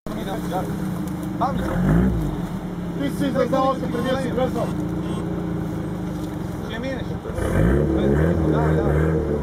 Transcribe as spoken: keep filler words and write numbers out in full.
Ти си излезал още преди да си влезнал. Ще минеш. Да, да.